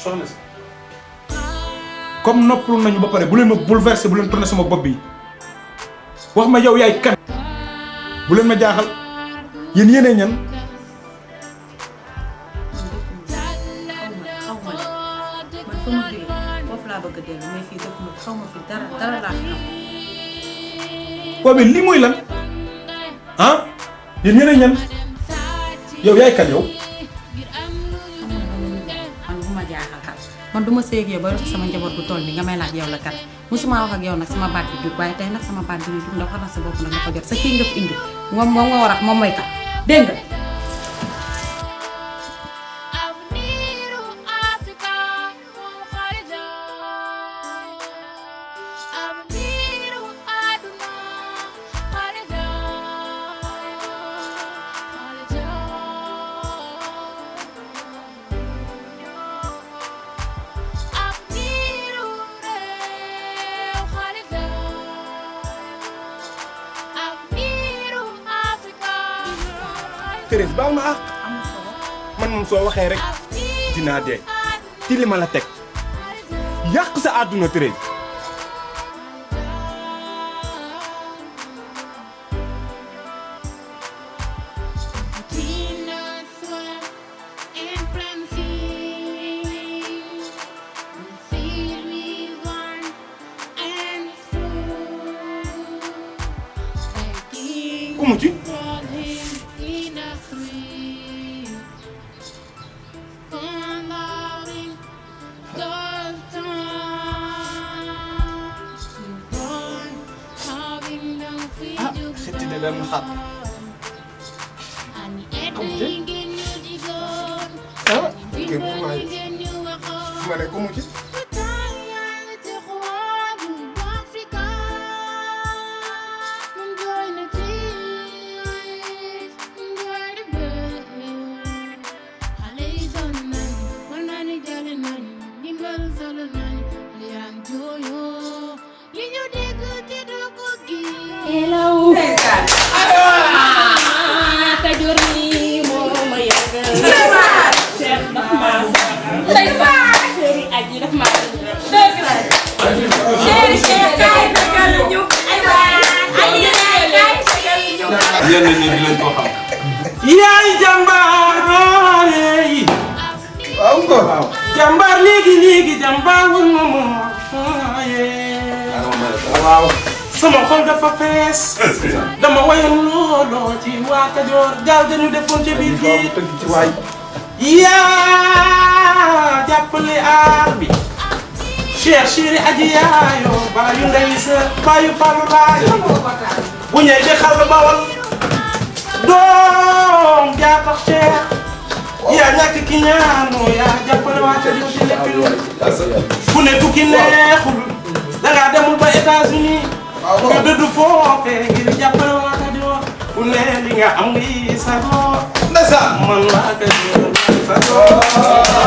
soxna si comme noppalu nañu ba pare bu leen ma bouleversé bu leen tourné sama bopp bi wax ma yow yaay kan bu leen ma jaaxal yéen yéenee ñan. waaw mais lii mooy lan ah yéen ñeneen ñan yow yaay kan yow. man bu ma jaaxal man du ma seeg yow ba yor sama njaboot bu toll nii nga may laaj yow la kat musuma wax ak yow nag sama baat bi jug waaye tey nag sama baat bi ñu jug ndax xanaa sa bopp nag nga ko jot sa kii nga fi indi moom nga war a moom mooy kat dégg nga. Thérèse baal ma ah man moom soo waxee rek dinaa dee ci li ma la teg yàq sa àdduna Thérèse. ku mu ci. xetti de dem xaat ah kii bu ma ne ko mu ci. Hello. Tajur ni mau mayang. Chef dah masak. Seri aji dah masak. Seri kai sekali nyuk. Aji kai sekali nyuk. Yéen ñi di leen ko xam. yaay jàmbaar waaw ko waaw. jàmbaar léegi jàmbaar wul ma moom waaw. sama xol dafa fees dama wayoon looloo ci waa Kajoor gaal ga ñu defoon ca biir géej tëgg ci waay. yaa jàppale aar bi Cheikh Chéri aji yaayoo baayu ndey sa baayu Fallou laay bu ñëw di xal bawal doom jaa tax Cheikh yaa ñàkk ki ñaanoo yaa jàppale waa Kajoor ci lépp lu bu ne tukki neexul dangaa demul ba États-Unis nga dëdd foofee ngir jàppale waa Kajoor ku ne li nga am ngi sagoo ndeysaan man waa Kajoor sagoo